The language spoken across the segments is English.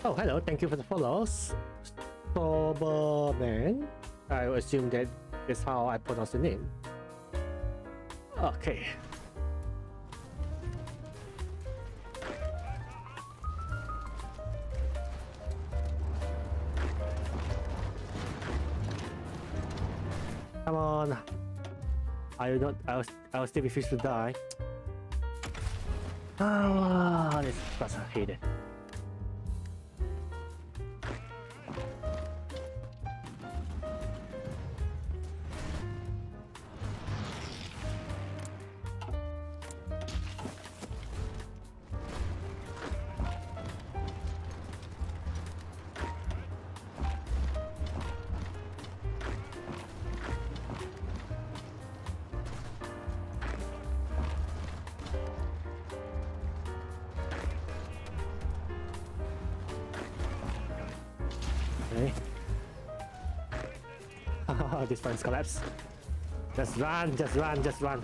Oh, hello. Thank you for the follows. Soberman. I assume that is how I pronounce the name. Okay. Come on. I will not. I will still refuse to die. Ah, this bastard. I hate it. This one's collapsed. Just run, just run, just run.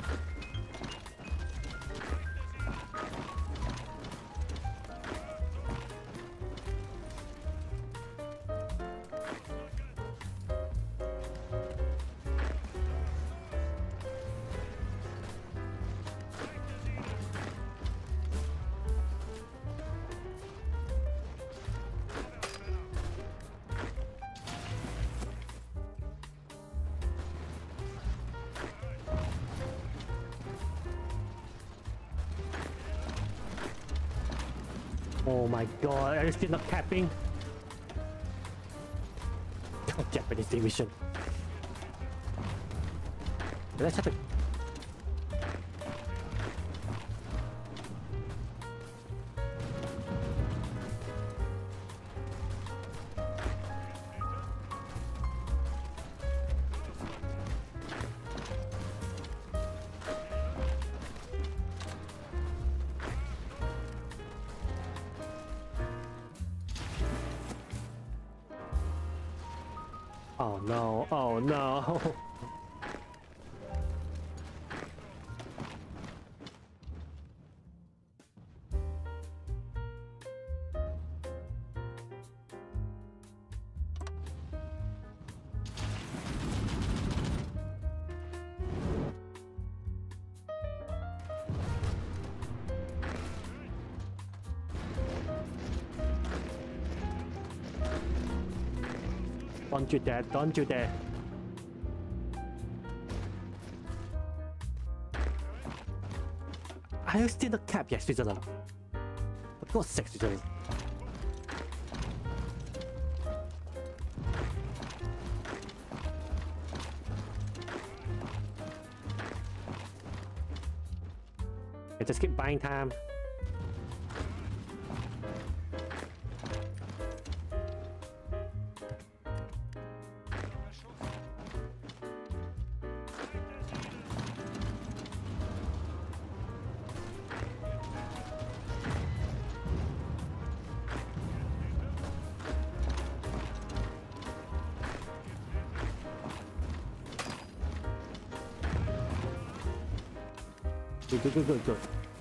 Oh my god, are you still not capping? Oh, Japanese division. Let's have it. Oh no, oh no. Don't you dare, don't you dare. Are you still the cap? Yes, Switzerland. For God's sake, Switzerland. Okay, just keep buying time. Good.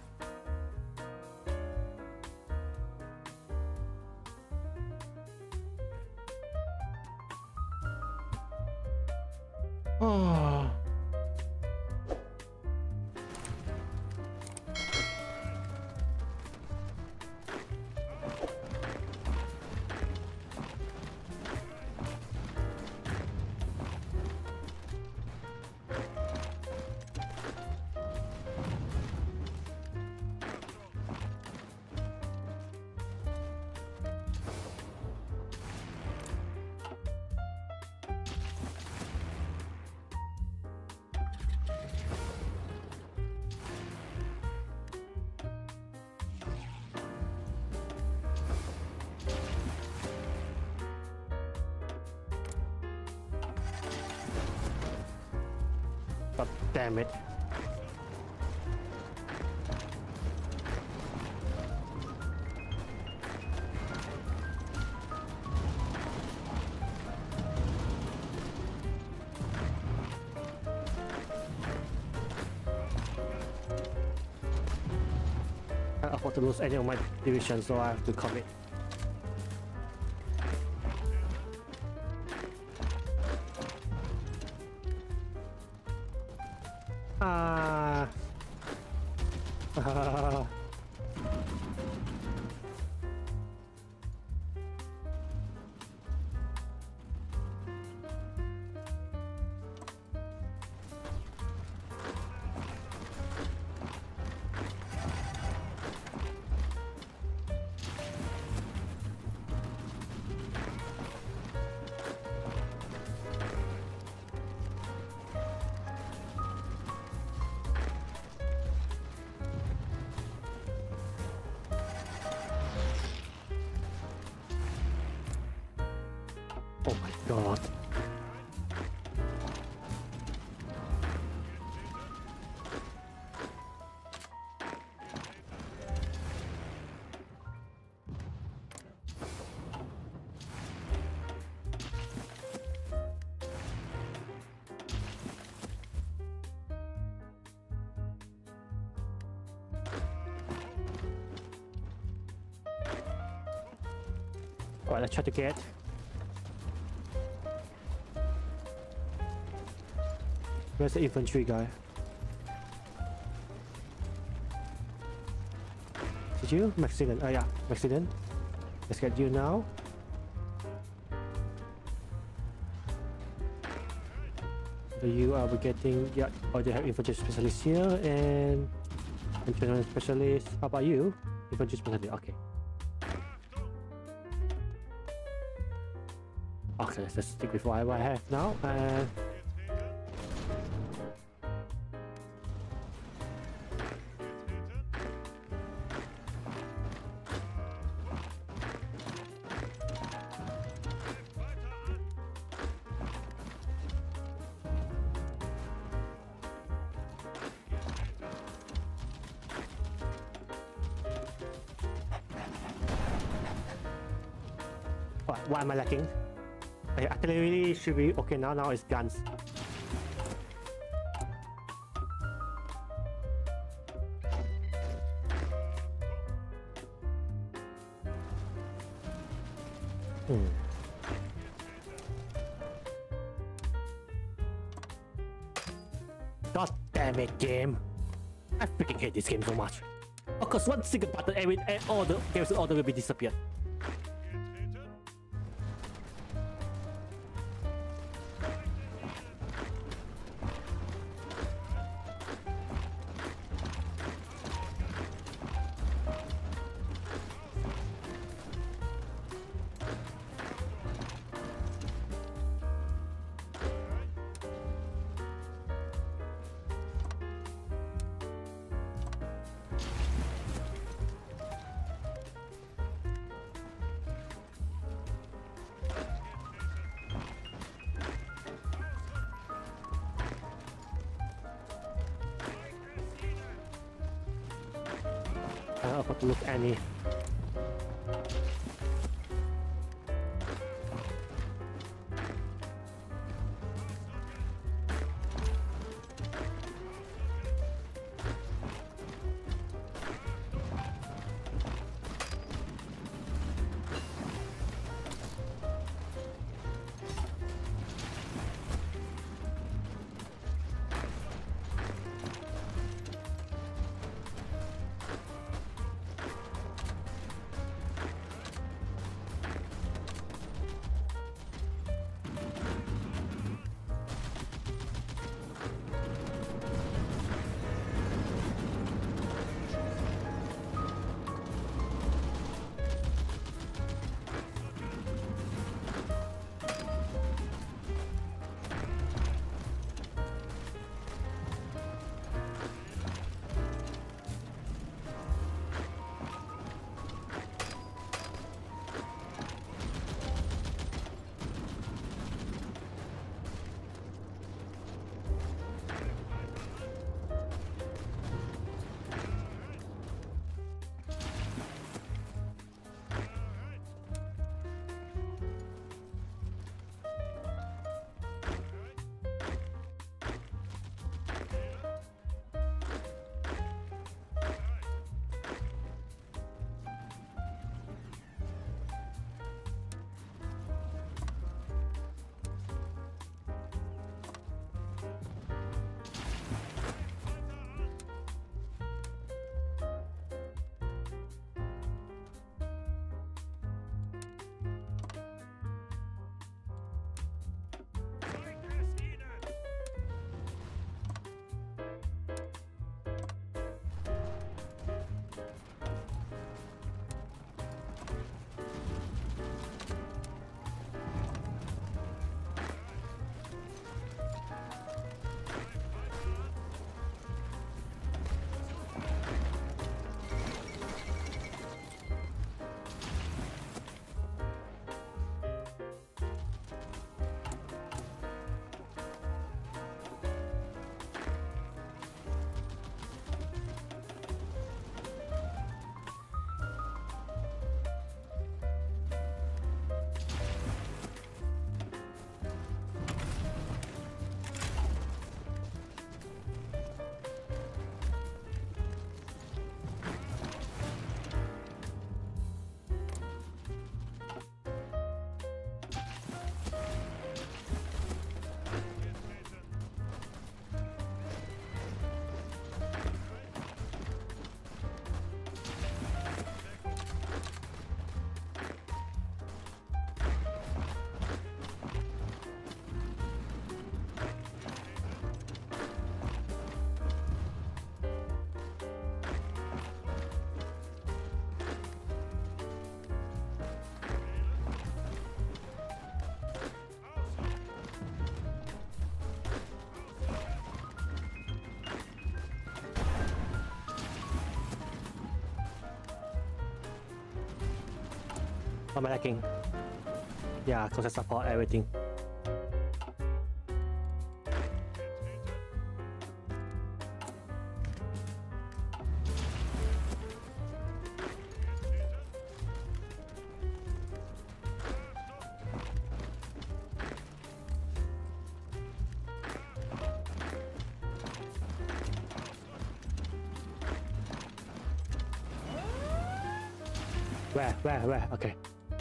Oh. God damn it. I can't afford to lose any of my divisions, so I have to commit. Ah. Oh my god. Alright, let's try to get. Where's the infantry guy? Did you? Mexican. Oh yeah, Mexican. Let's get you now. So you are getting, yeah, oh, they have infantry specialist here and infantry specialist. How about you? Infantry specialist, okay. Okay, let's just stick with what I have now. What am I lacking? Okay, artillery should be okay now. Now it's guns. God damn it, game! I freaking hate this game so much. Of course, one single button, all the games order will be disappeared. I've got to look Annie. Am I lagging? Yeah, close support, everything. Where? Okay.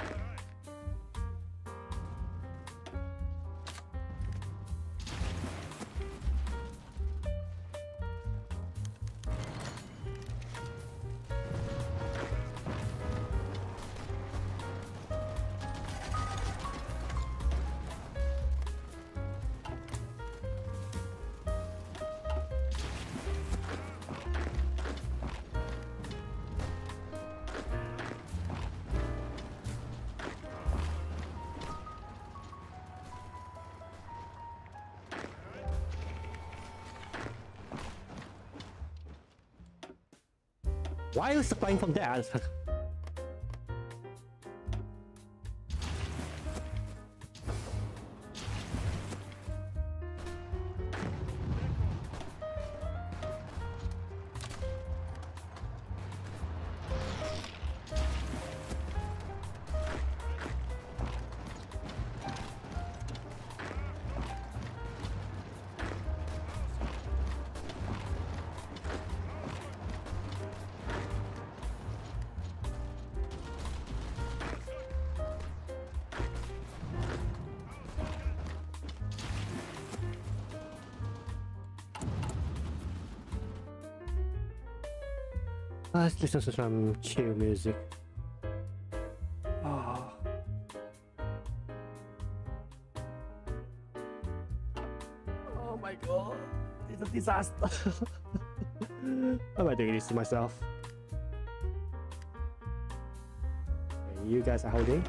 Why are you supplying from there? Let's listen to some chill music. Oh. Oh my god, it's a disaster. Why am I doing this to myself? Okay, you guys are holding.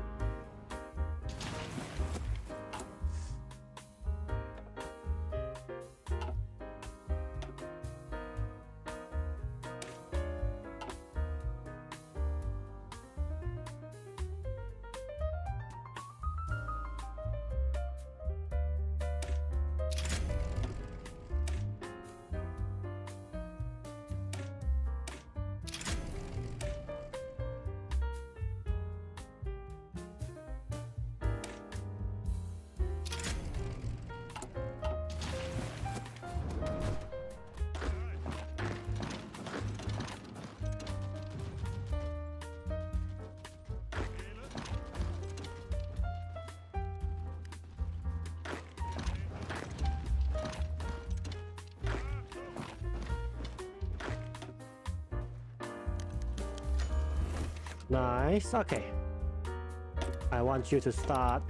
Nice, okay. I want you to start.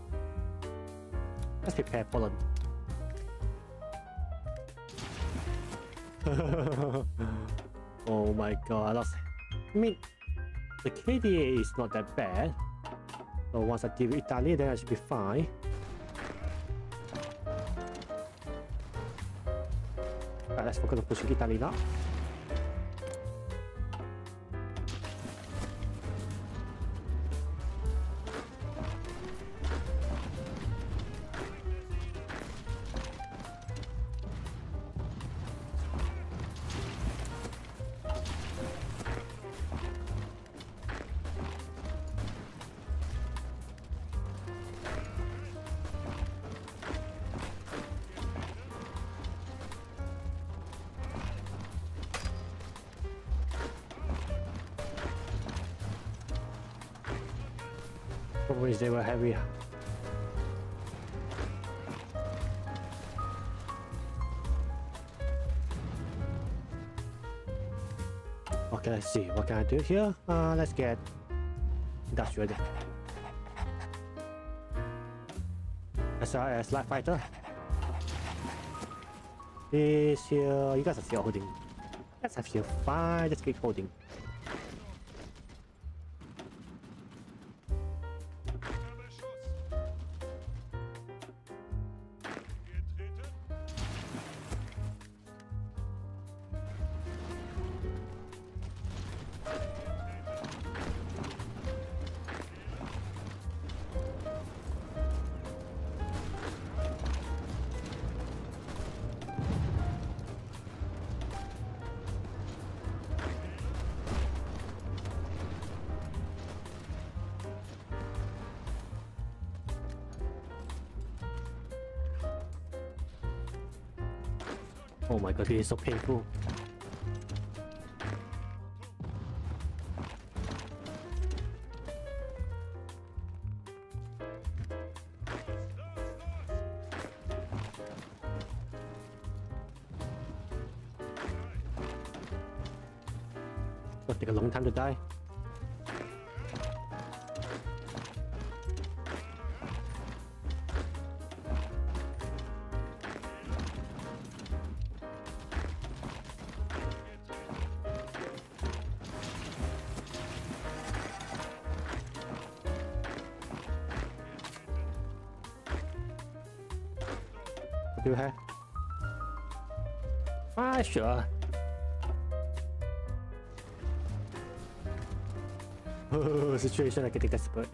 Let's prepare Poland. Oh my god, I lost. I mean, the KDA is not that bad. So once I deal with Italy, then I should be fine. Alright, let's focus on pushing Italy now. Always they were heavy. Okay, let's see. What can I do here? Let's get industrial. SRS Light Fighter. This here, you guys are still holding. Let's have you fine. Let's keep holding. Oh my god, this is so painful. It'll take a long time to die. What do you have? Ah, sure. Oh, situation are getting desperate.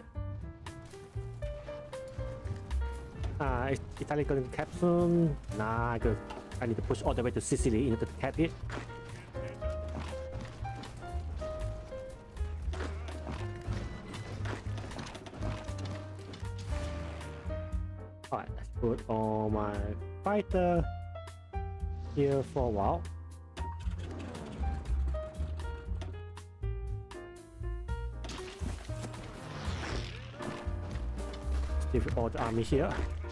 Italy going to cap soon. Nah, I need to push all the way to Sicily in order to cap it. Alright, let's put all my fighter here for a while. Give all the army here.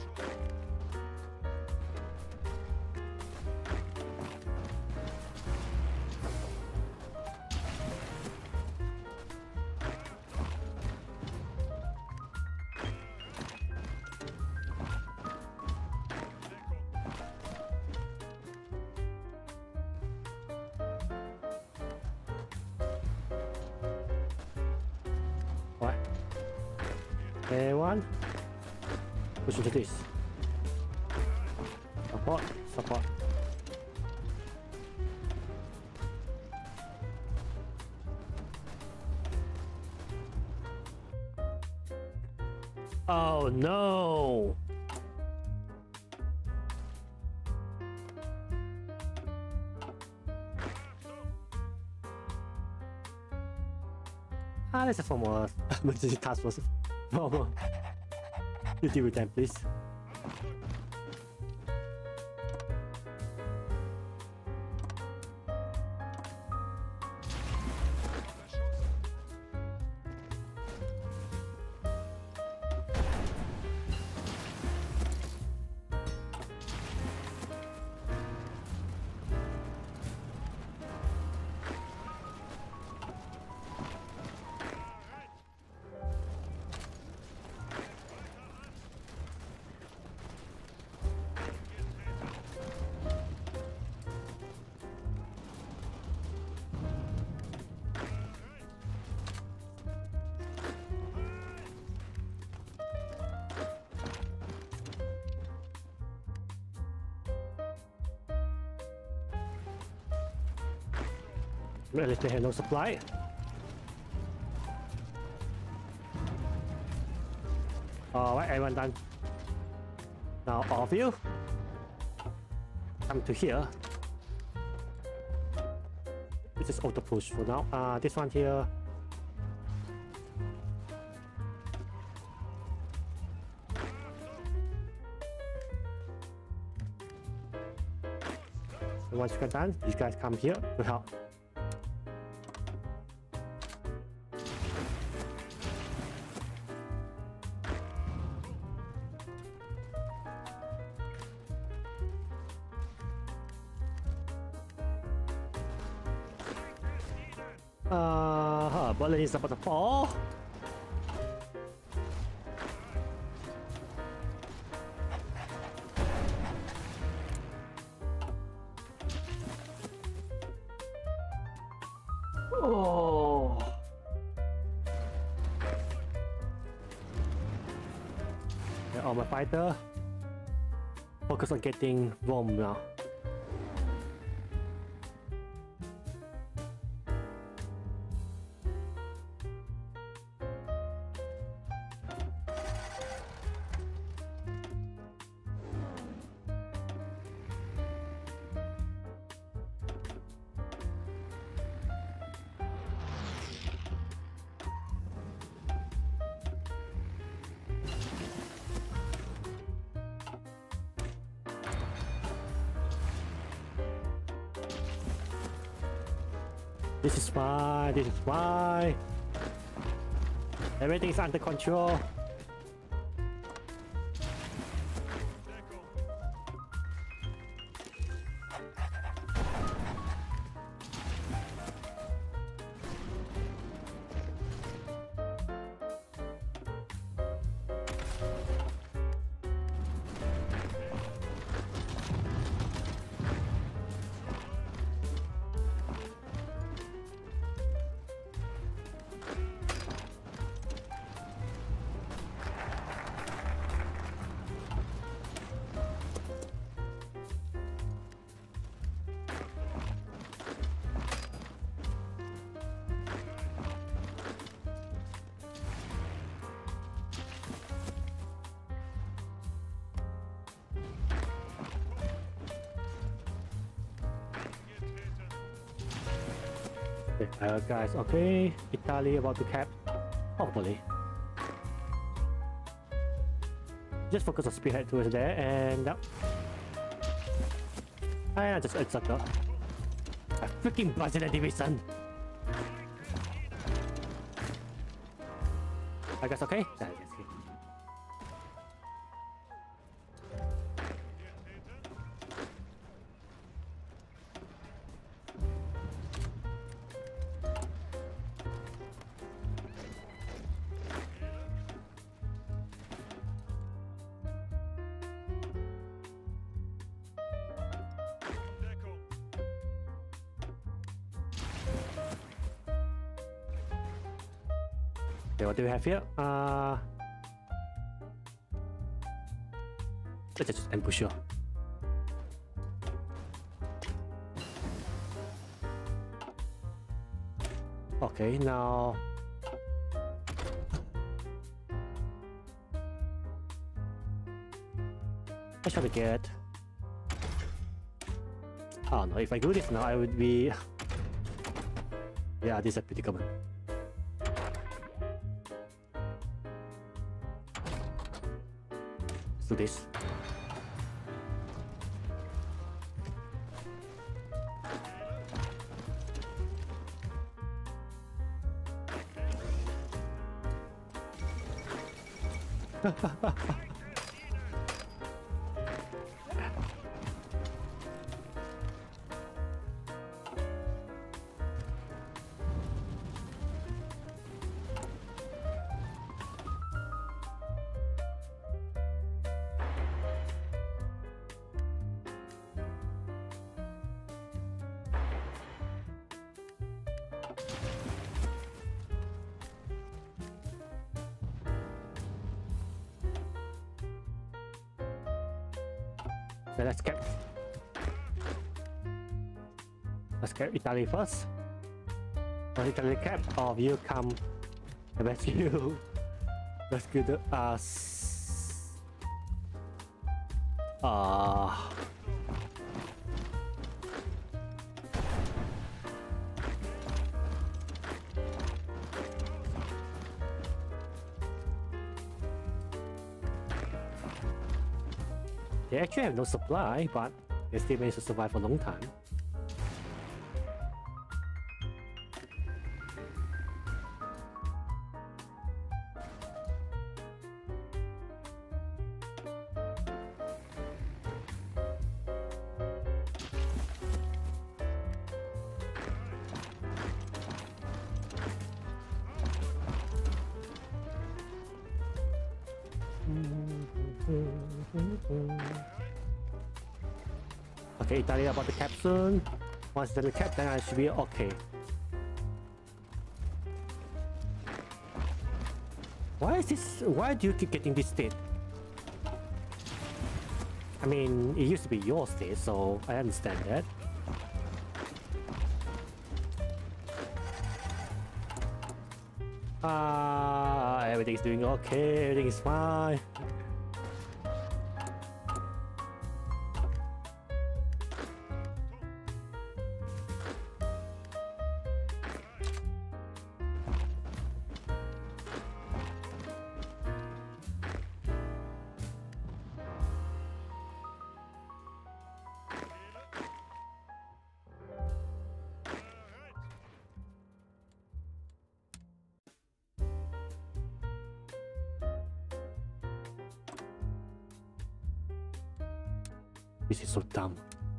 Alright. Everyone. Push into this. Support, support. Oh no! Let's have one more emergency task force. Normal. You deal with them, please. At least they have no supply. Alright, everyone done. Now all of you come to here. This is auto push for now. This one here. So once you get done, these guys come here to help. Berlin is about to fall. Oh. Yeah, all my fighter focus on getting Rome now. This is fine. This is fine. Everything's under control. Guys, okay. Italy about to cap. Hopefully. Just focus on spearhead towards there and up. I just a sucker. A freaking Brazilian division. I guess okay? Okay, what do we have here? Let's just ambush here. Okay, now what shall we get? Oh no, if I do this now, I would be... Yeah, this is a predicament. Let's do this. Okay, let's cap Italy first. Once Italy cap, all of you come and rescue us. They actually have no supply, but they still managed to survive for a long time. Okay, Italy about to cap soon. Once Italy cap, then I should be okay. Why is this? Why do you keep getting this state? I mean, it used to be your state, so I understand that. Everything's doing okay, everything is fine. This is so dumb.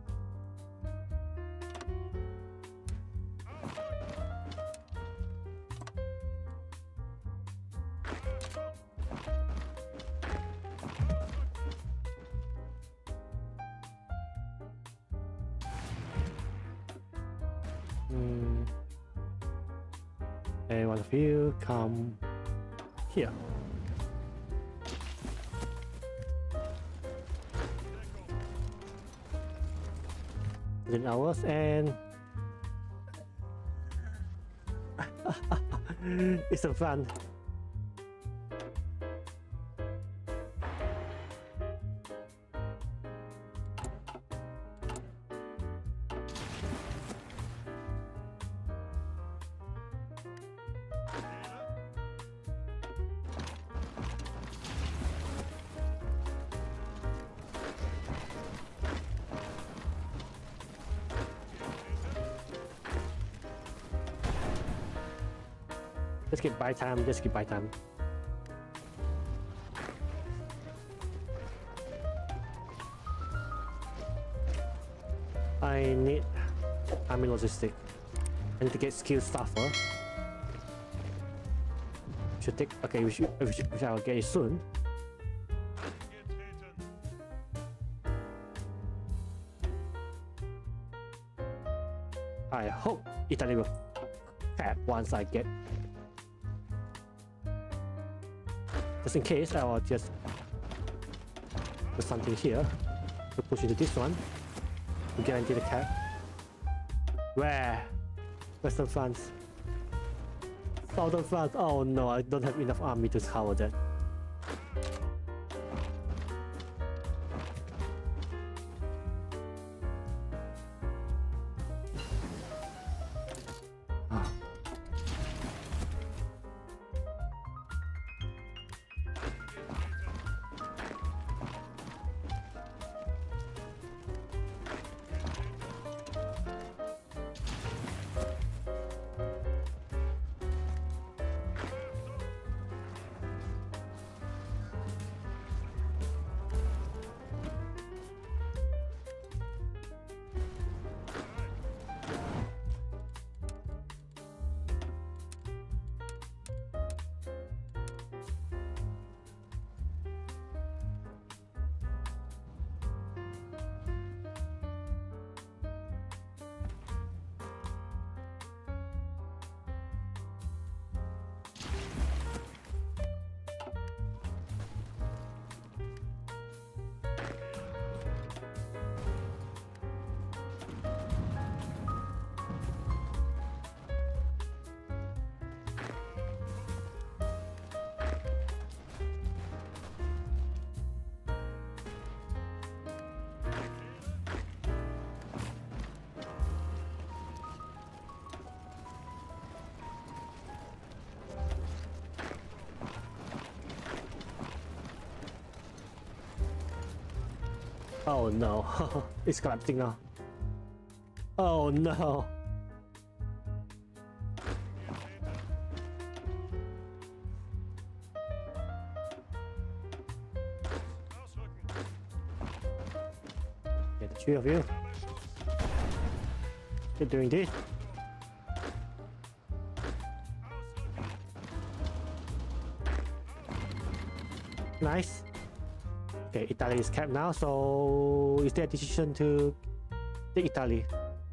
And one of you come here. Within hours and it's some fun. Just keep buy time, just keep buy time. I need army logistic. I need to get skilled staffer. Should take okay, we shall get it soon. I hope Italy will cap once I get. Just in case, I will just put something here to push into this one to guarantee the cap. Where? Western France. Southern France. Oh no, I don't have enough army to cover that. Oh no, it's collapsing now. Oh no. Yeah, the three of you. You're doing this. Nice. Okay, Italy is capped now, so is there a decision to take Italy?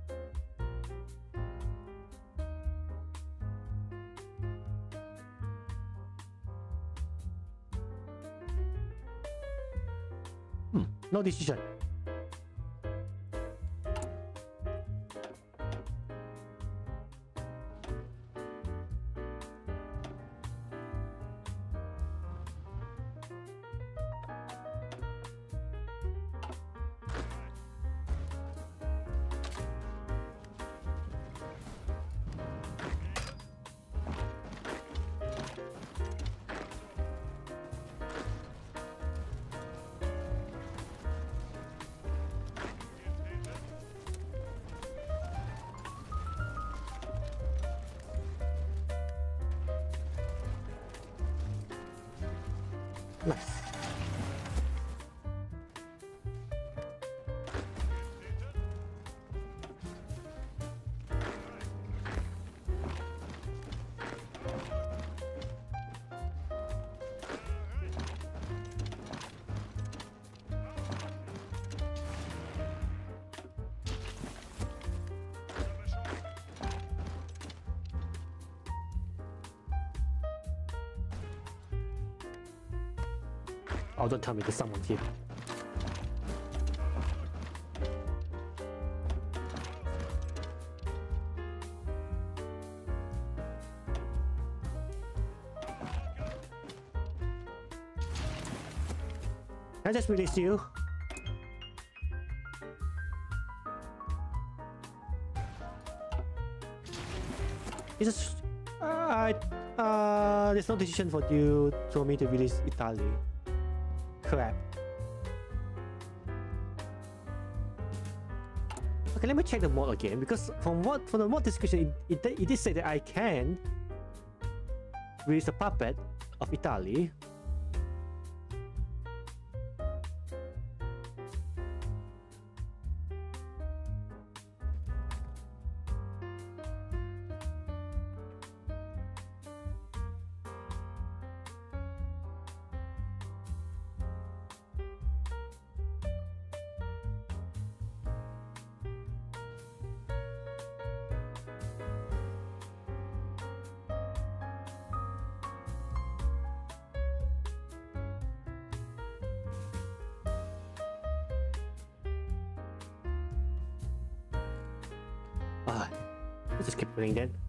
No decision. Nice. Oh, don't tell me there's someone here. Can I just release you? It's just... there's no decision for you for me to release Italy. Crap. Okay, let me check the mod again, because from the mod description, it did say that I can release a puppet of Italy. Let's just keep playing then.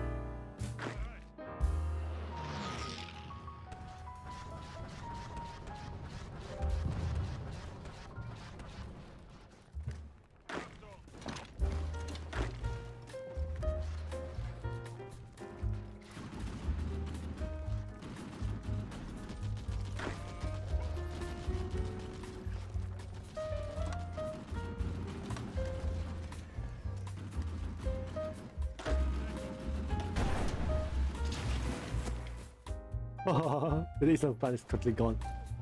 Oh, the reason plan is totally gone.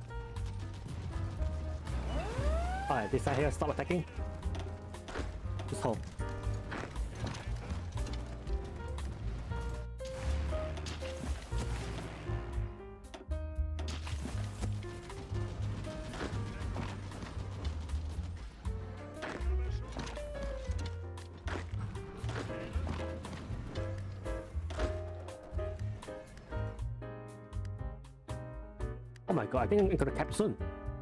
Alright, this side here, stop attacking. Just hold. Oh my god, I think I'm gonna cap soon.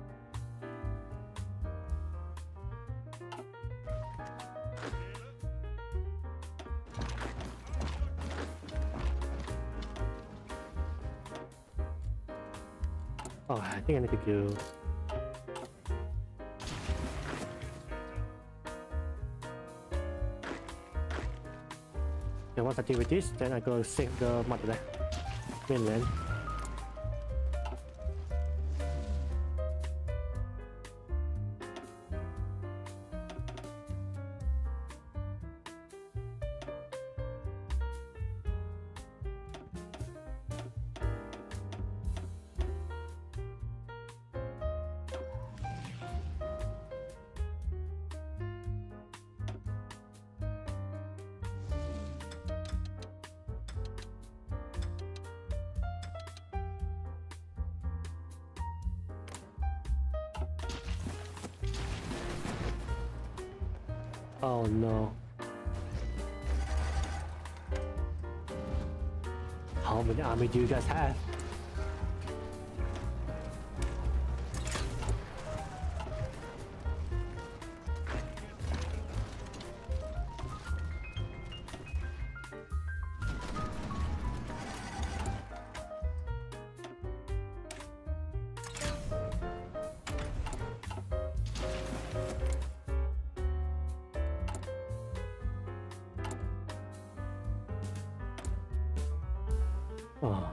Oh, I think I need to go. And once I deal with this, then I go save the motherland mainland. Oh no. How many army do you guys have? Oh.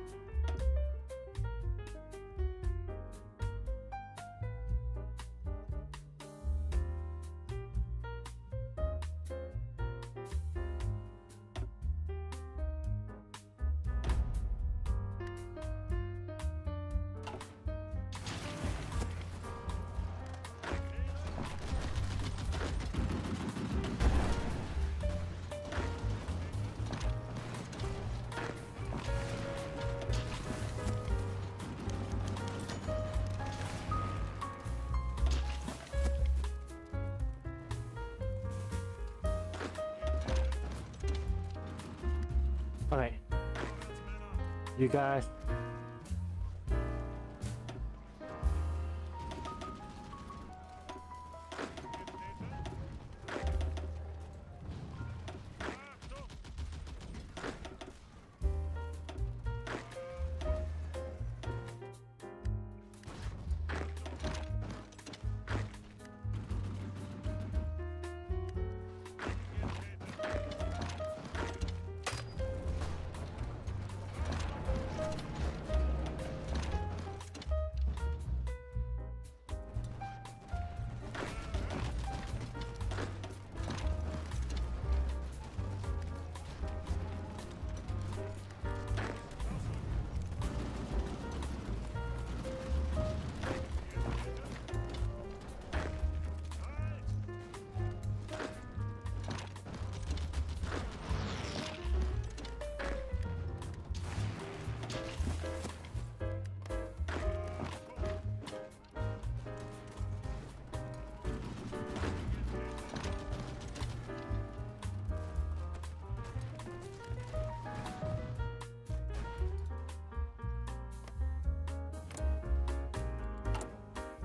Alright. You guys.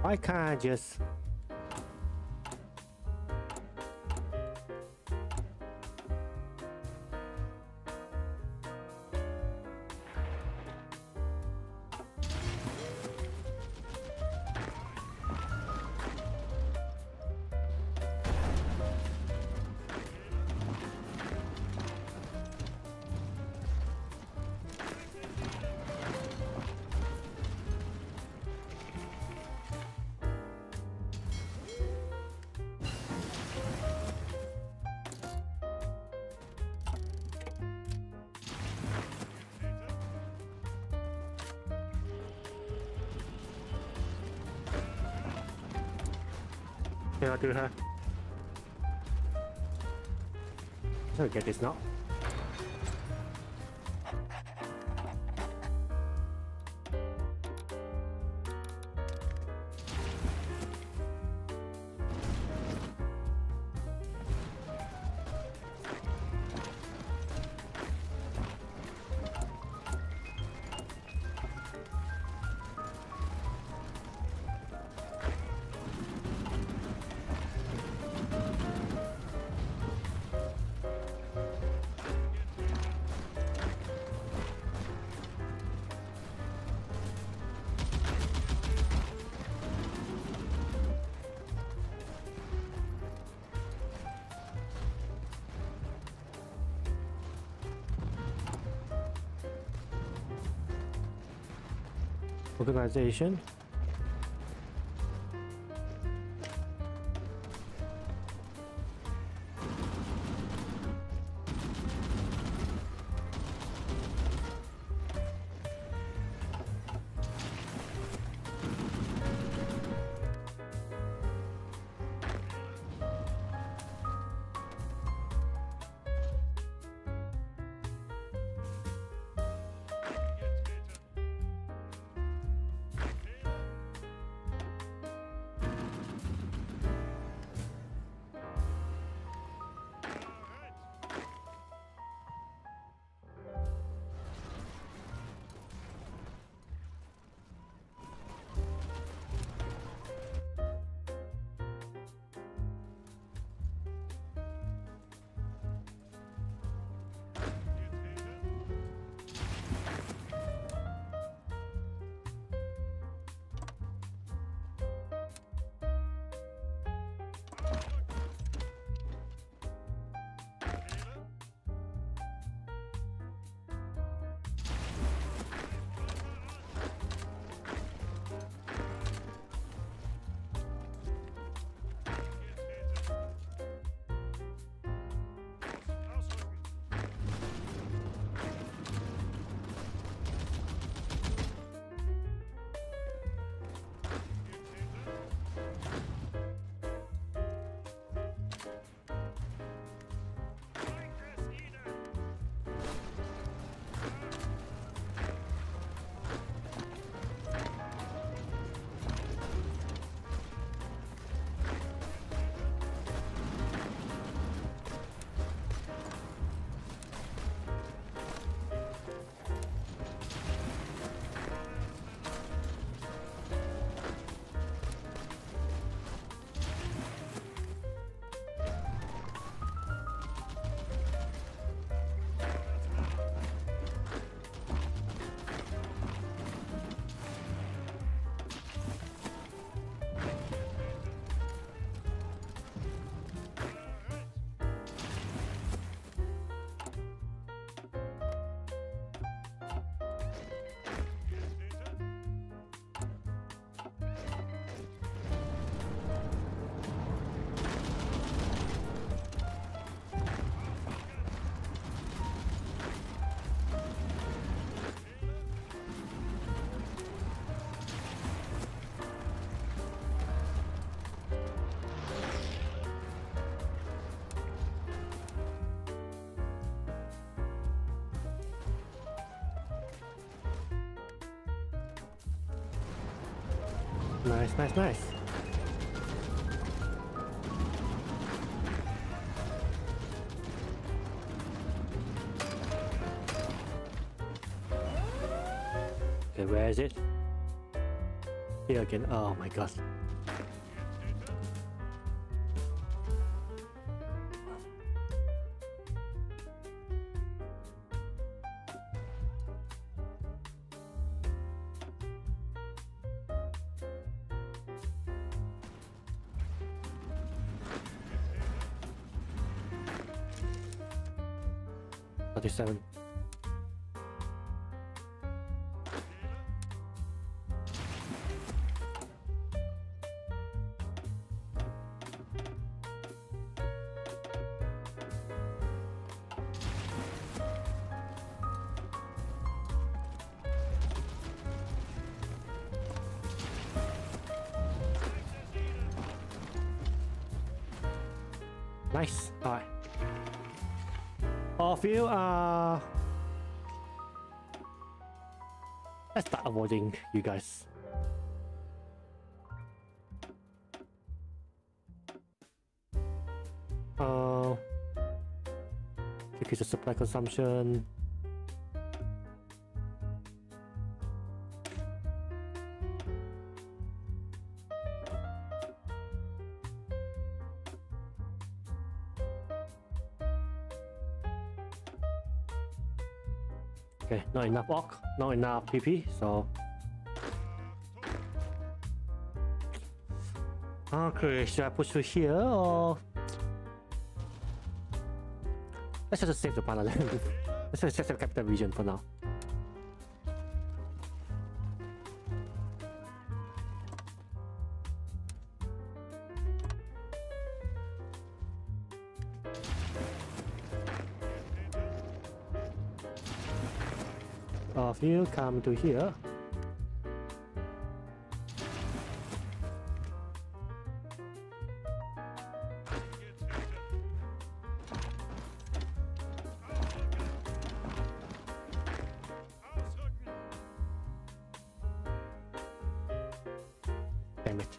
Why can't I just... Can I do her? I'll get this now. Organization. Nice, nice, nice. Okay, where is it? Here again. Oh my god. 37. Nice. Alright. All of you are... Let's start avoiding you guys. Decrease the supply consumption. Okay, not enough orc, not enough PP, so... Okay, should I push to here or... Let's just save the banner land. Let's just save capital region for now. Of you come to here. Damn it.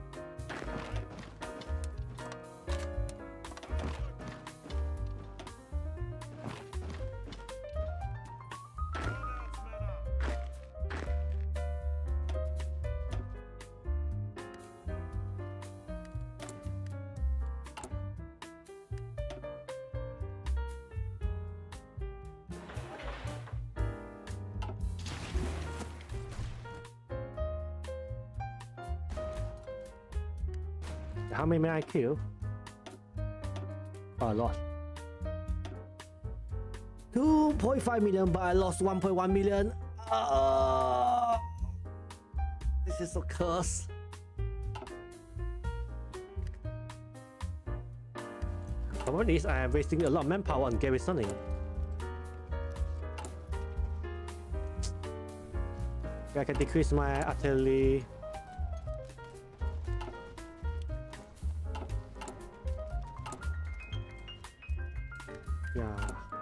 How many may I kill? Oh, I lost. 2.5 million, but I lost 1.1 million. This is so cursed. The problem is I am wasting a lot of manpower on garrisoning. I can decrease my artillery. Yeah.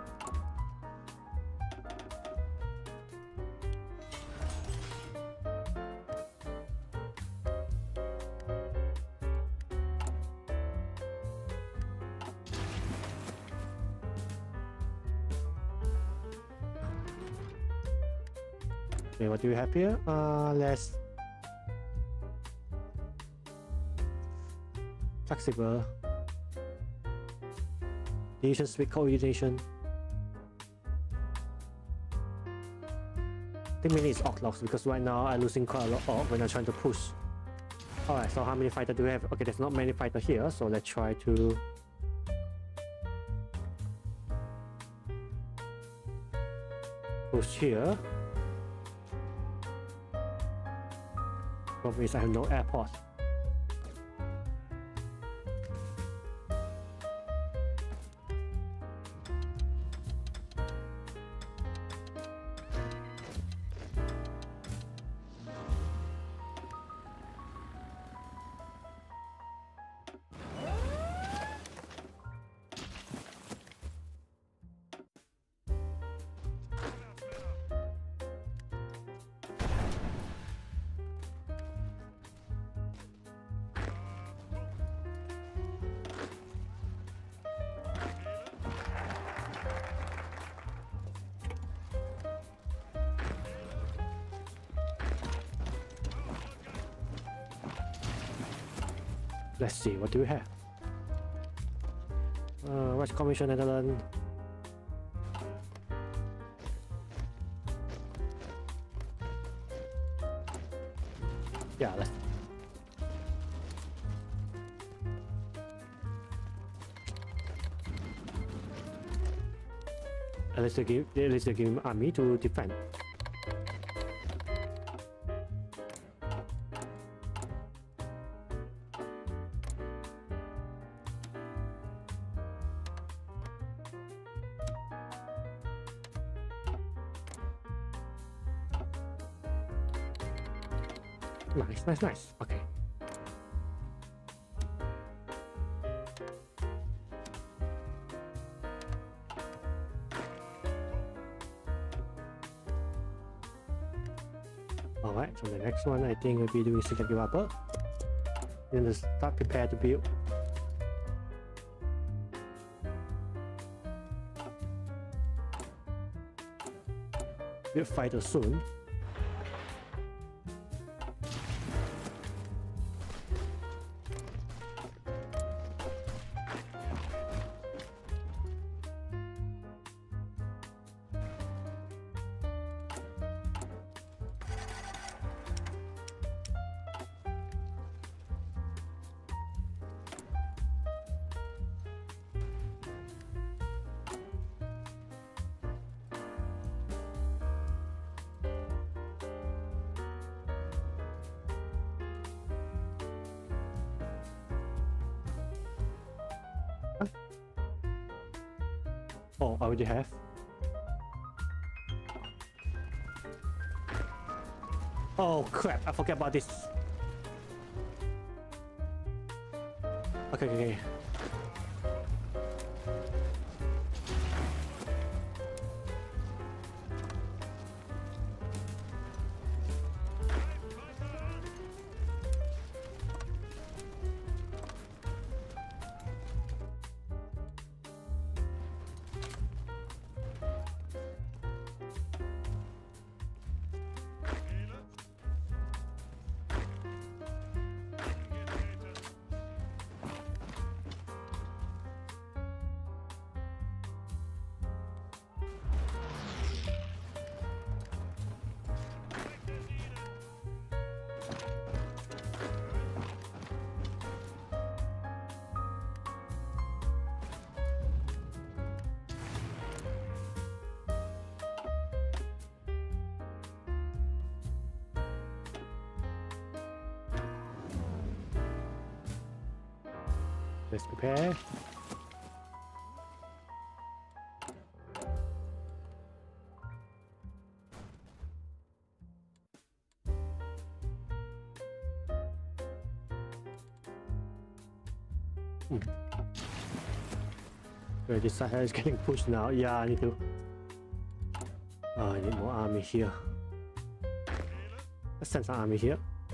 Okay, what do we have here? Let's flexible. Nation speak coordination. I think mainly it's orc logs because right now I'm losing quite a lot of orc when I'm trying to push. Alright, so how many fighters do we have? Okay, there's not many fighters here, so let's try to push here. Problem is I have no airport. Let's see, what do we have? What's Commission Netherlands? Yeah, let's... At least they give him army to defend. Nice. Okay. Alright, so the next one I think we'll be doing second rubber. Then let's start prepare to build. Build fighter soon. Oh, I already have. Oh crap, I forgot about this. Okay. Let's prepare. Okay, this side is getting pushed now. Yeah, I need to. I need more army here. Let's send some army here.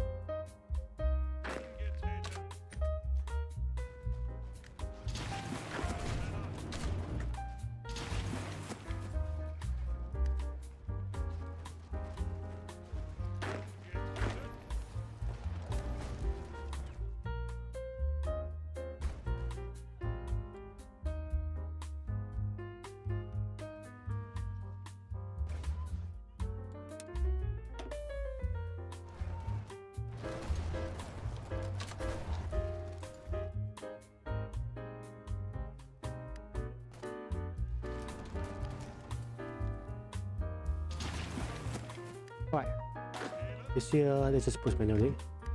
Right. This here, let's just push manually.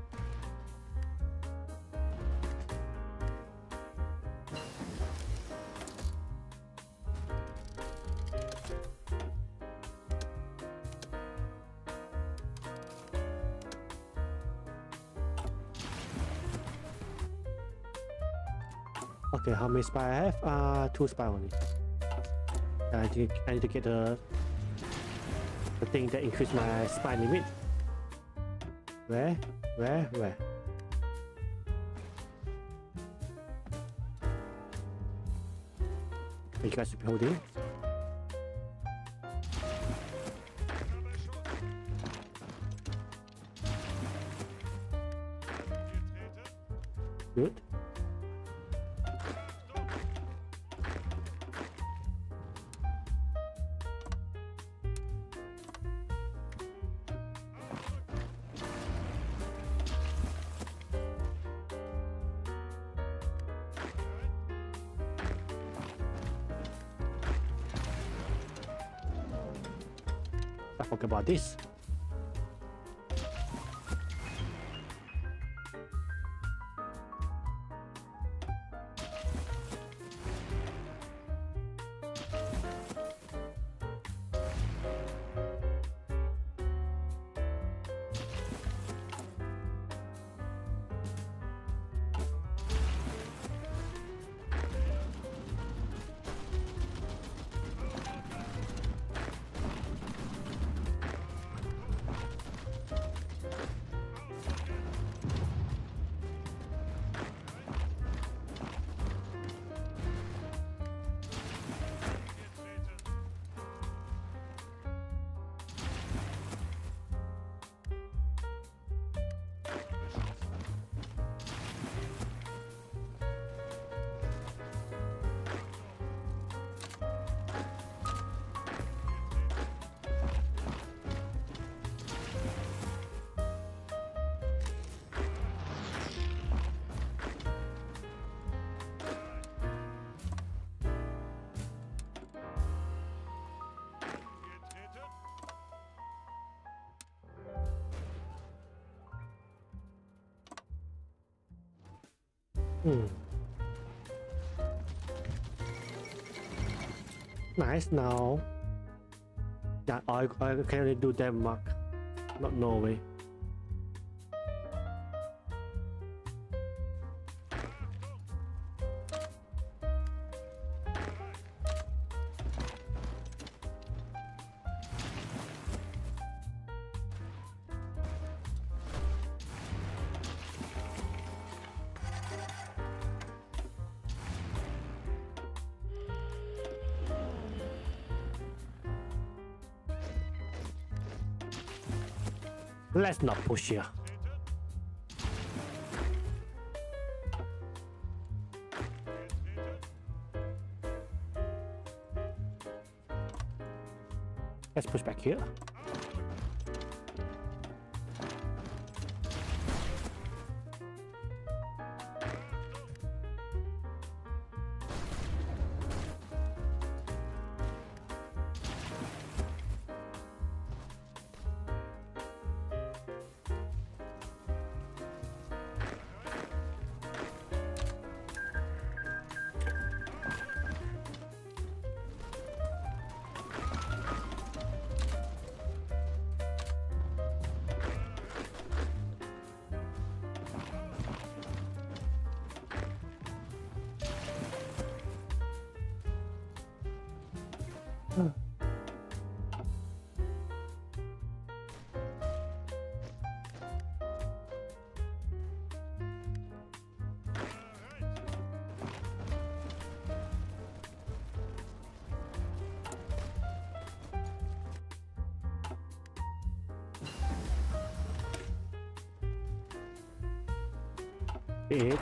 Okay, how many spy I have? 2 spy only. I need to get the thing that increase my spy limit. Where? You guys should be holding. Good. I forgot about this. Nice now. Yeah, I can only do Denmark, not Norway. Let's not push here. Let's push back here. It.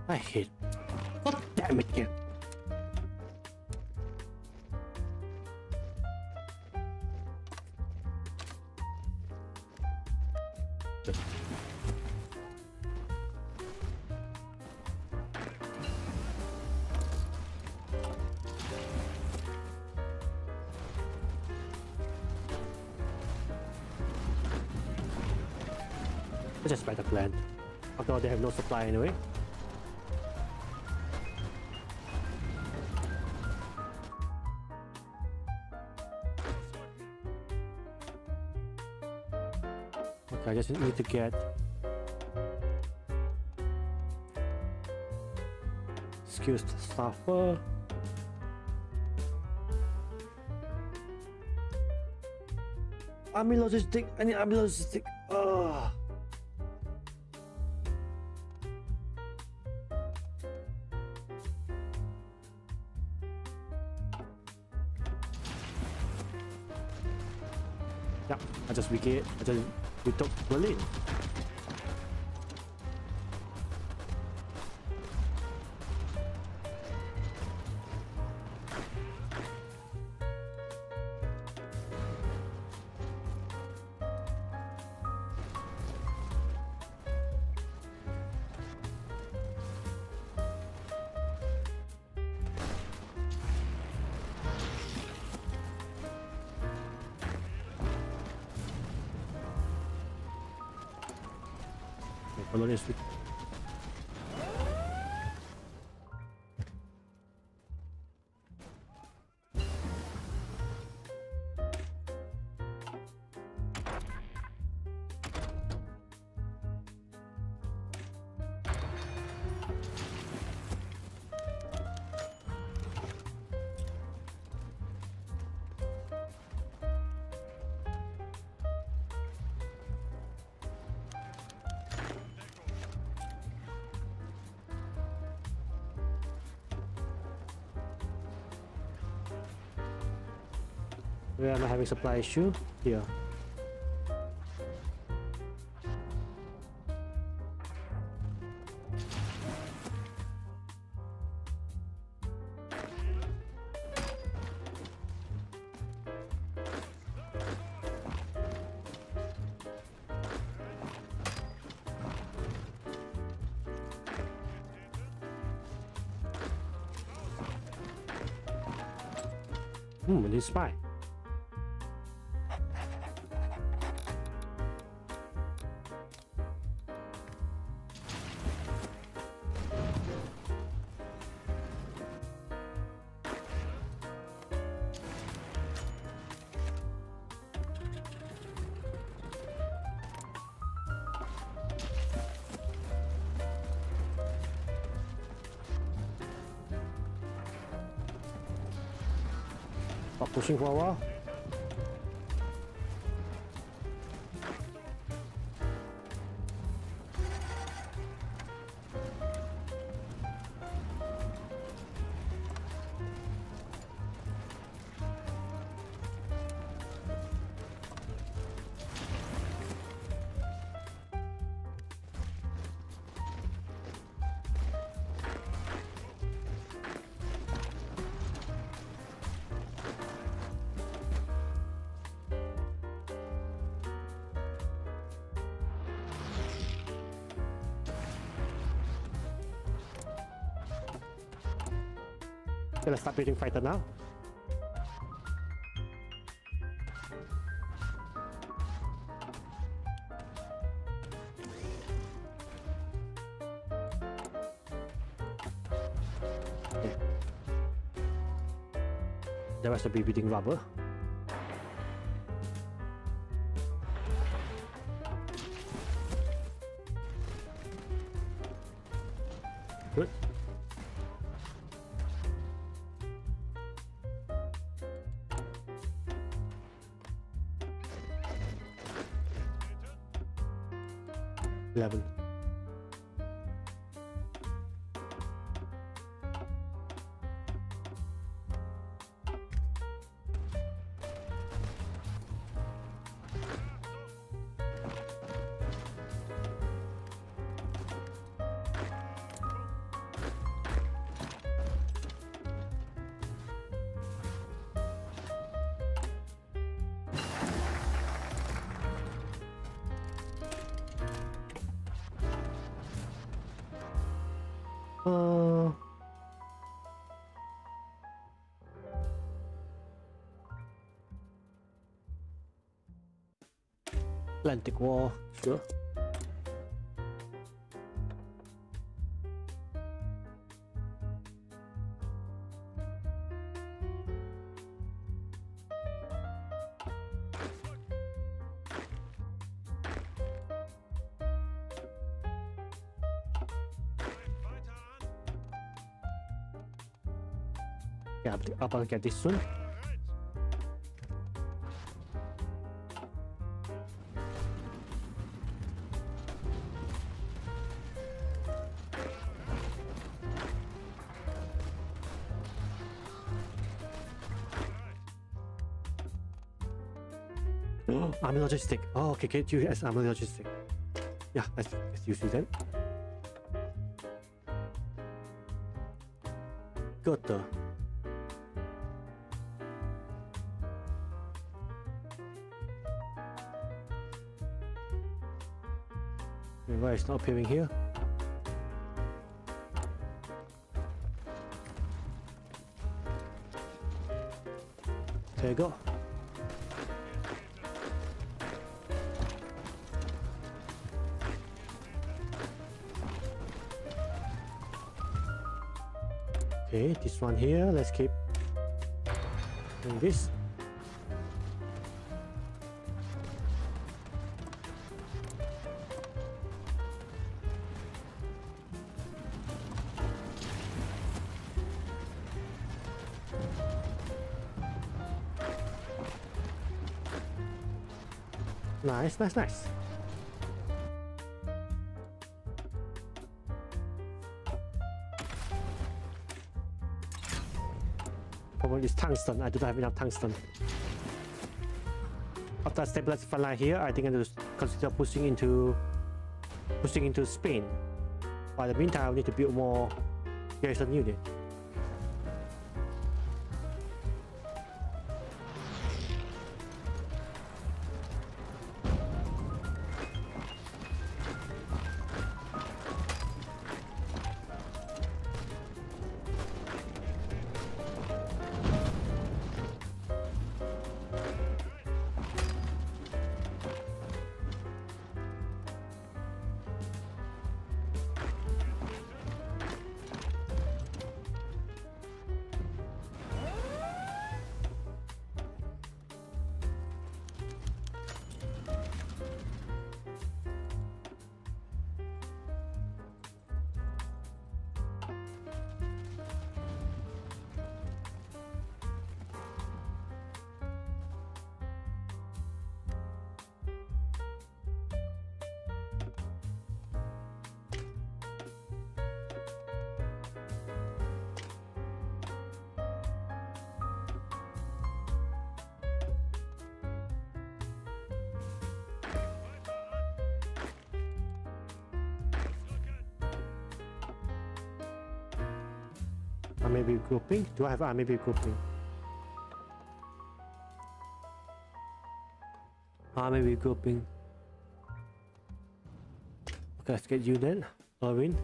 I hate. God damn it, game. Let's just buy the plant. After all, they have no supply anyway. Okay, I just need to get skills staffer. Army logistic. I need army logistic. Oh. Yeah, I just we took Berlin. Colonies. Where am I having supply issue? Here. This spy. Stop pushing for a while. Okay, let's start building fighter now. Okay. The rest will be building rubber. Good. Eleven. Atlantic Wall, sure. Yeah, I'll get this soon. Army logistic. Oh, okay, get you as army logistic. Yeah, let's use it then. Good though. Why it's not appearing here? There you go. Okay, this one here, let's keep doing this. Nice, nice, nice. Problem is tungsten. I do not have enough tungsten. After I stabilize the front line here, I think I will consider pushing into Spain. But in the meantime, I need to build more garrison unit. Army regrouping? Do I have army regrouping? Army regrouping. Okay, let's get you then, Irwin.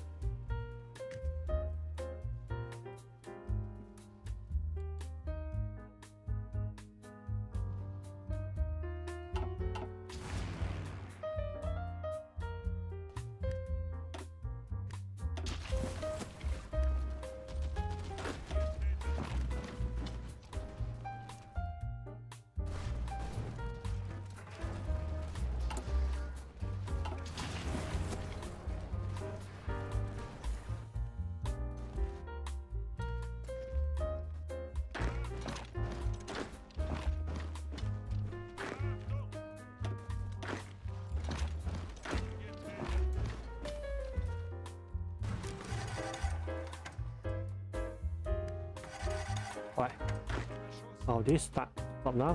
Right. Oh, this stop now.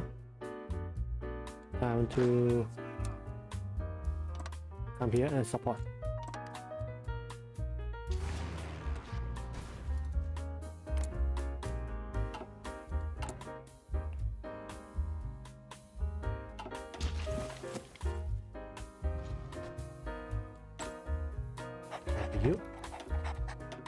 Time to come here and support. Thank you.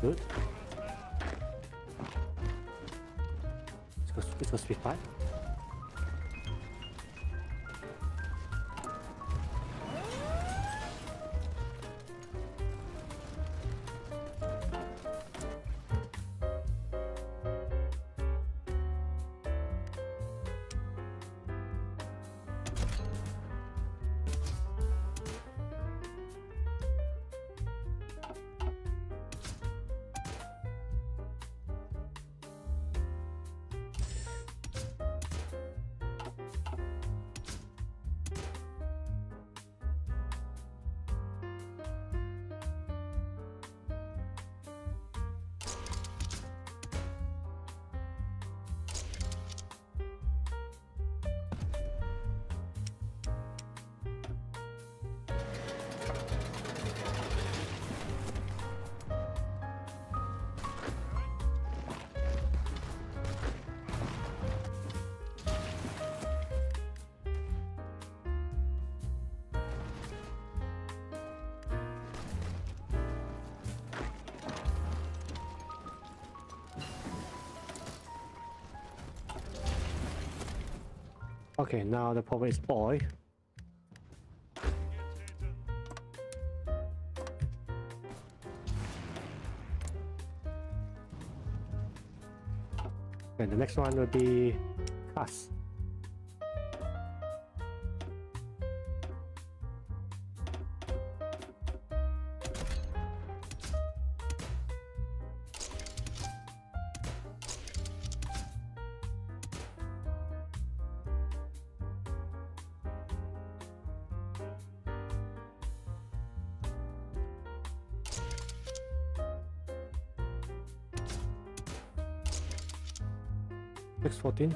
good. It's supposed to be 5. Okay, now the problem is boy. And the next one will be us. Next 14.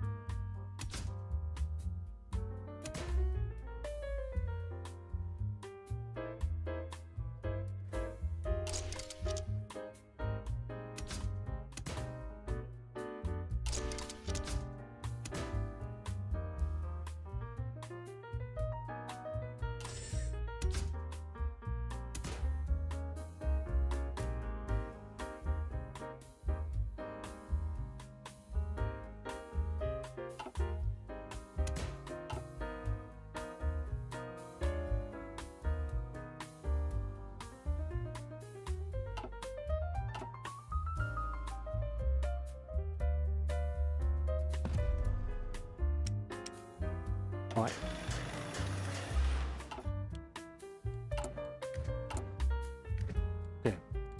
All right. Okay.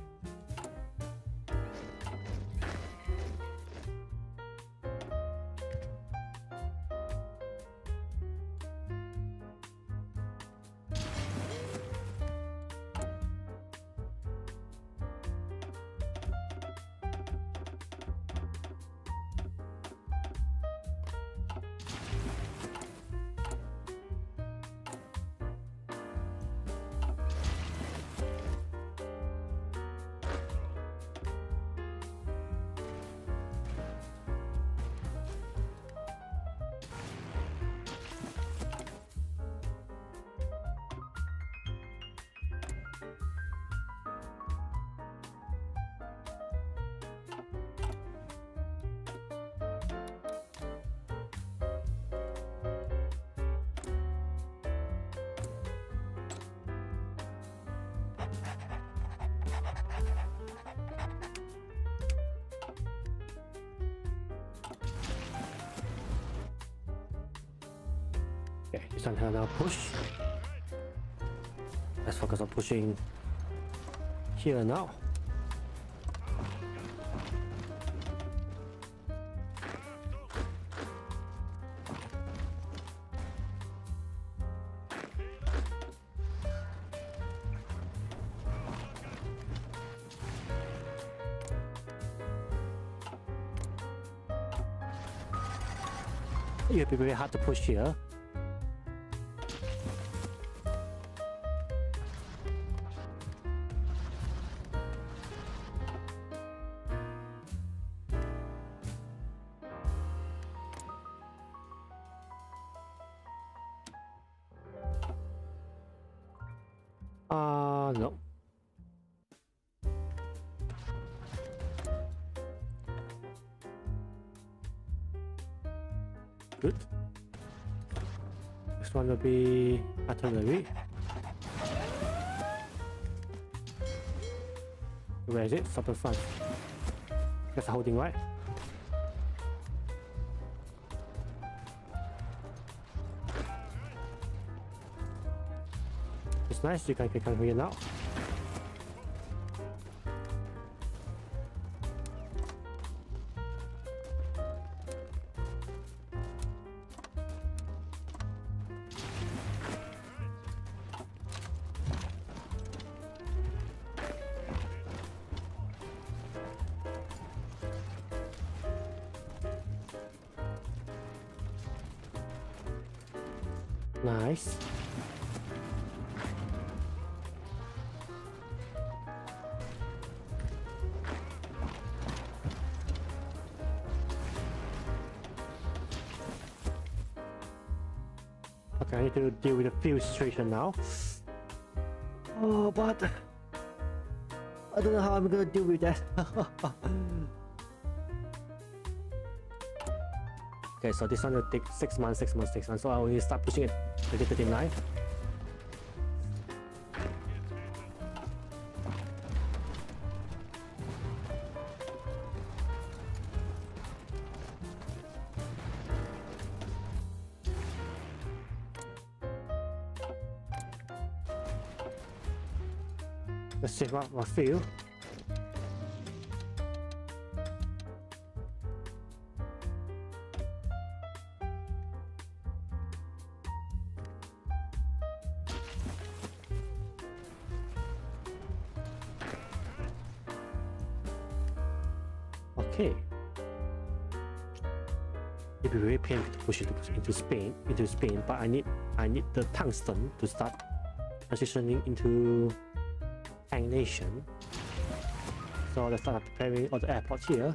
Okay, this one can now push. Let's focus on pushing here now. It'll be very hard to push here. No. good. Next one will be artillery. Where is it? Southern front. That's a holding, right? It's nice, you can come here now. Nice. Okay, I need to deal with the field situation now. Oh, but I don't know how I'm gonna deal with that. Okay, so this one will take 6 months, 6 months, 6 months. So I will start pushing it 2039. Let's save up my field. Okay. It'd be very painful to push it into Spain, but I need the tungsten to start transitioning into Tang Nation. So let's start preparing all the airports here.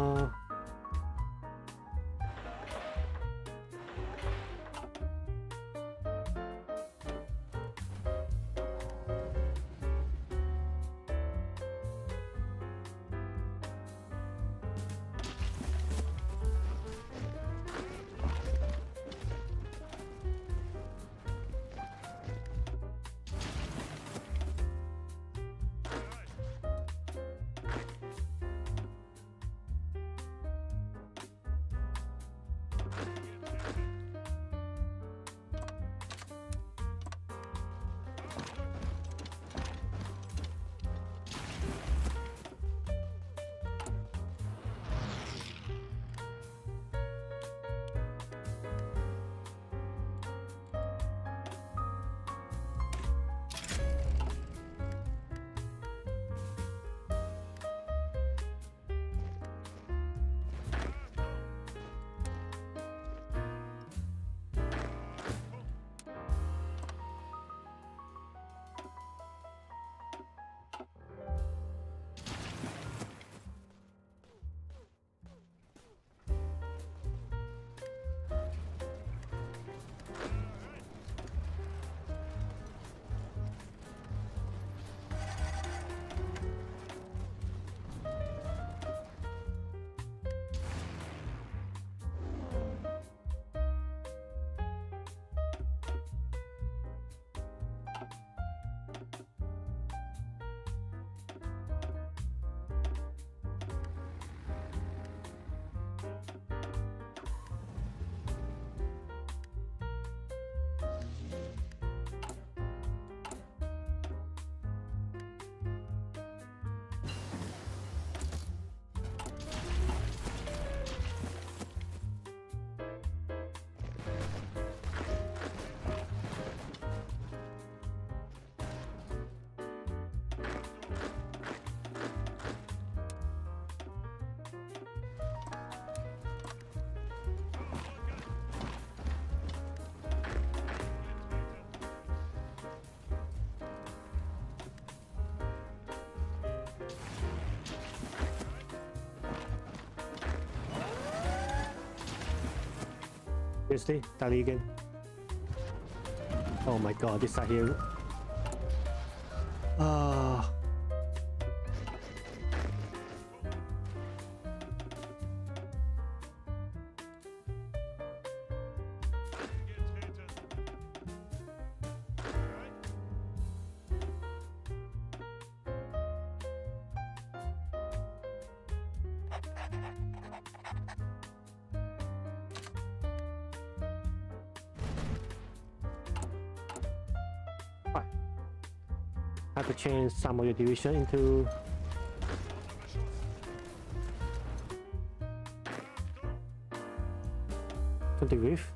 Seriously? Dali again? Oh my god, this side here. Ah. have to change some of your division into the reef.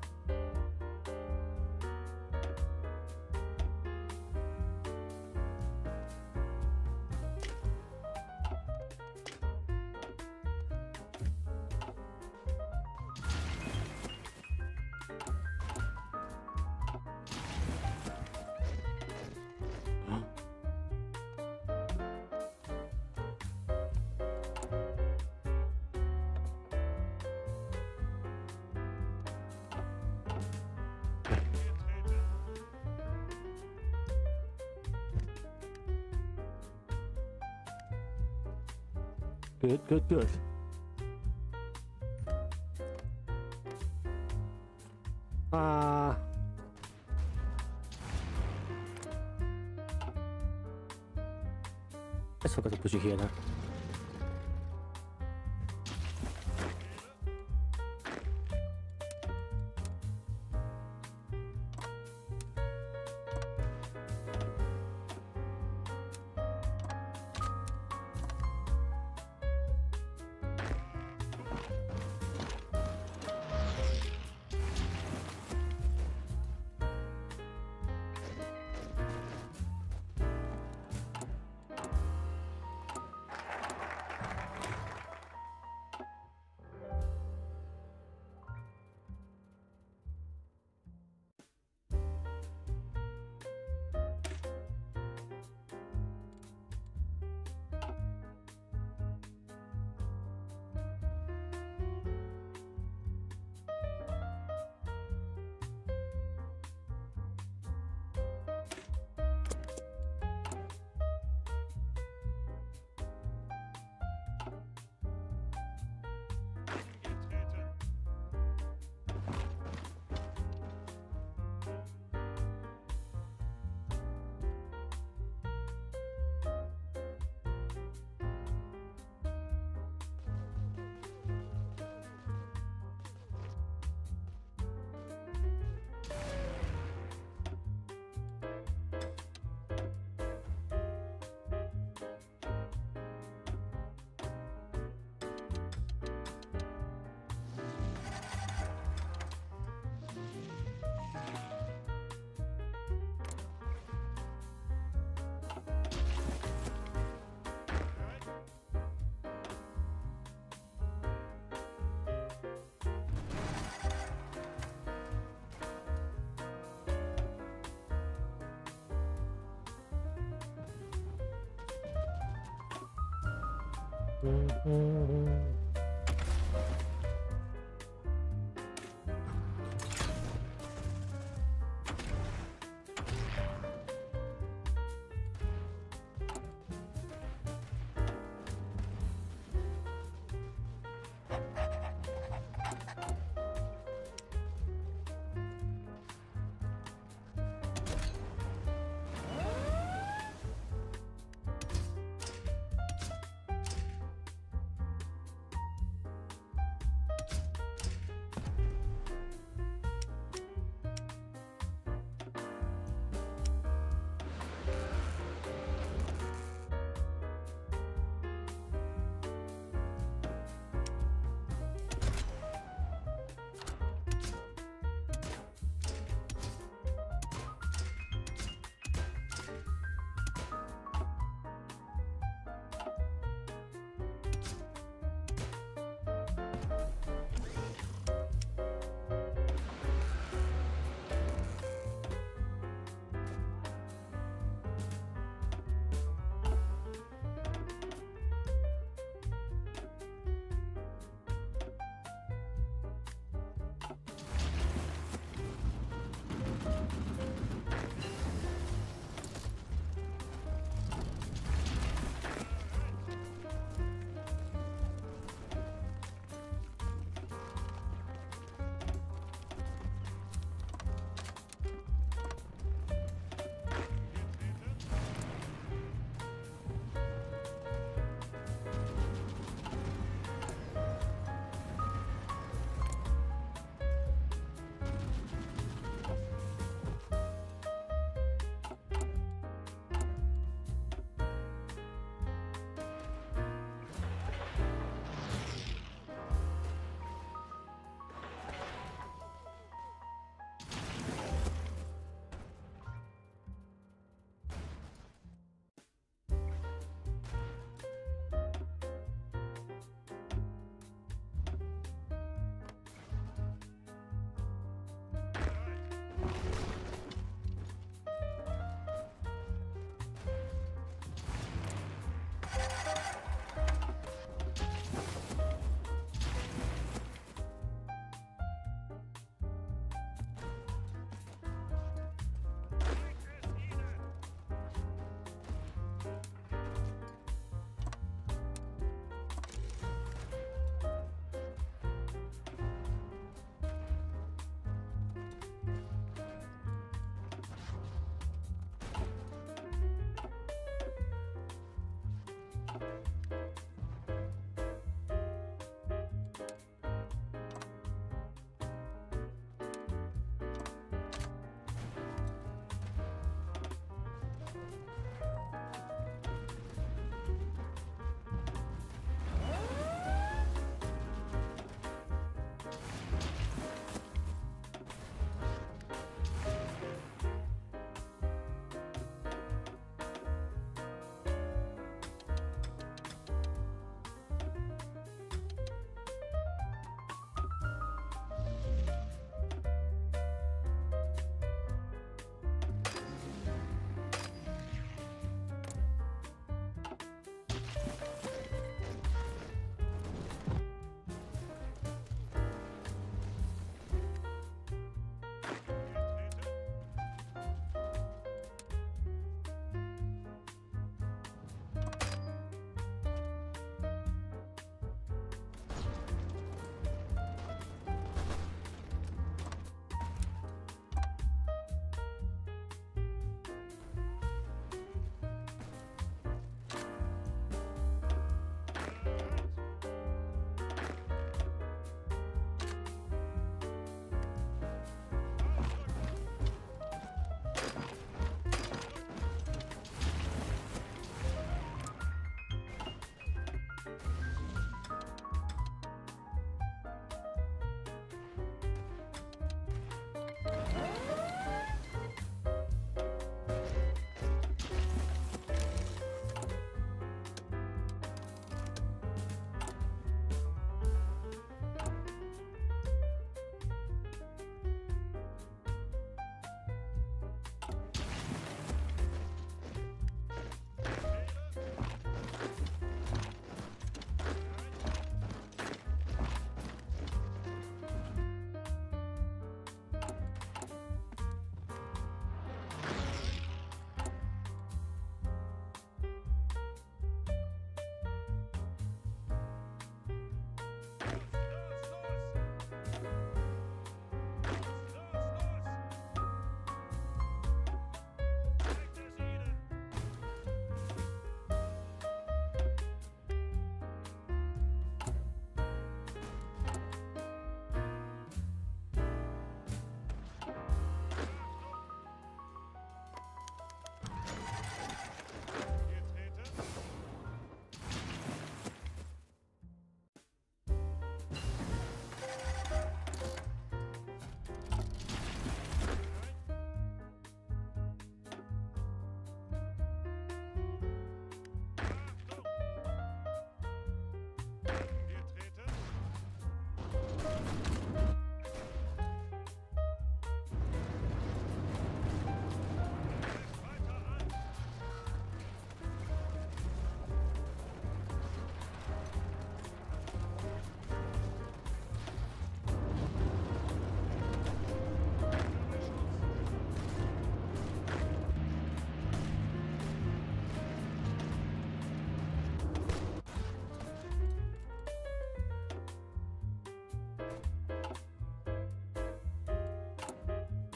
Good, good, good. I forgot to put you here now.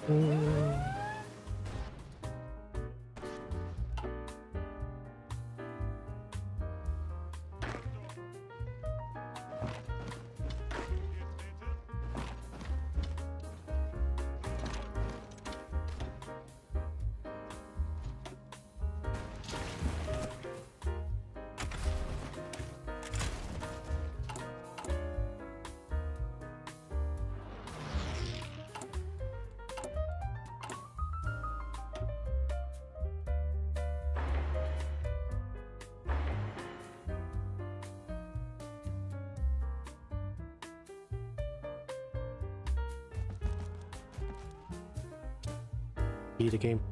Beat the game.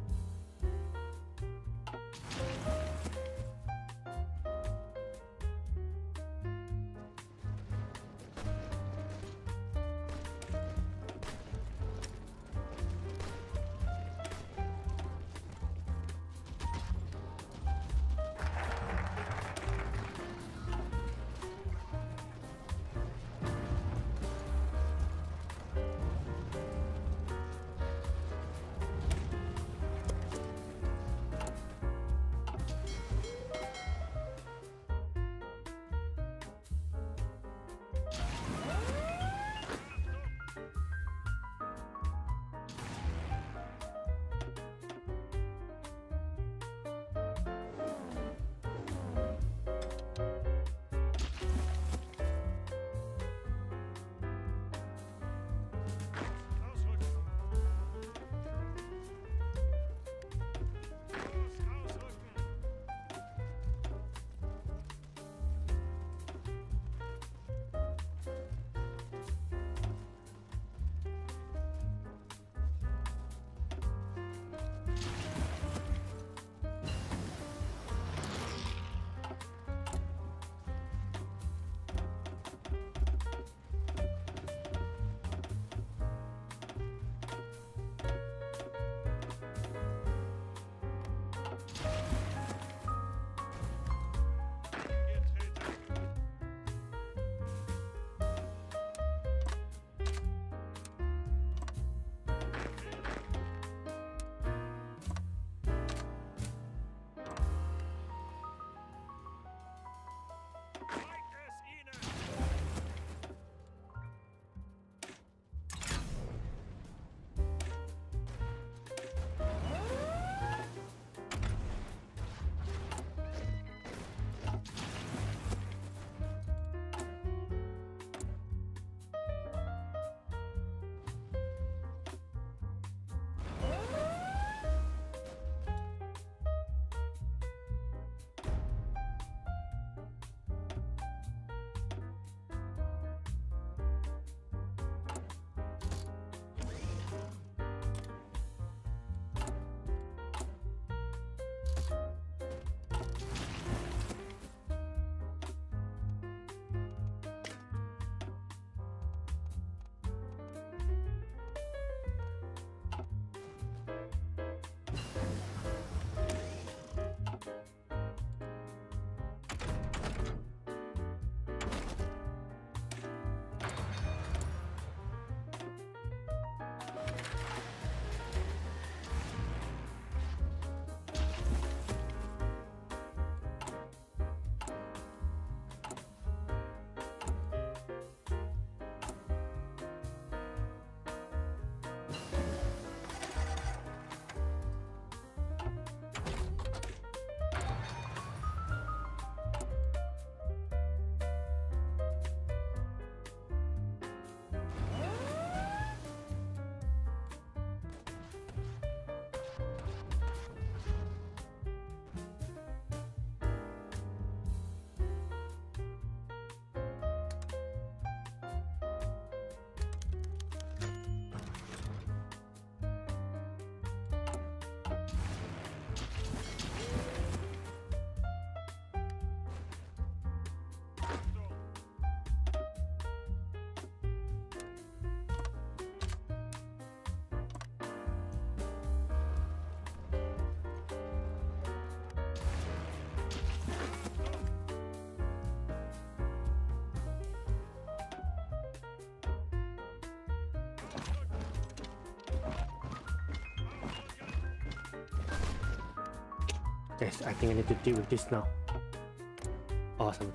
Yes, I think I need to deal with this now. Awesome.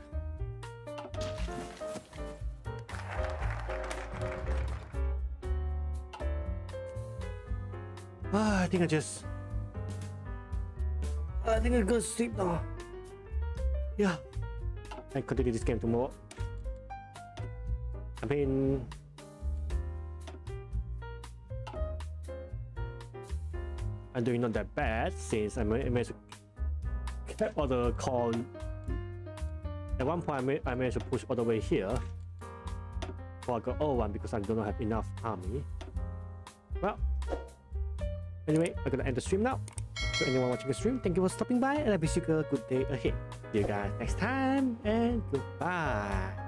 I think I go to sleep now. Yeah. I continue this game tomorrow. I mean, I'm doing not that bad since I managed to keep all the call. At one point, I managed to push all the way here. Before I got O1 because I do not have enough army. Well, anyway, I'm gonna end the stream now. So anyone watching the stream, thank you for stopping by, and I wish you a good day ahead. See you guys next time, and goodbye.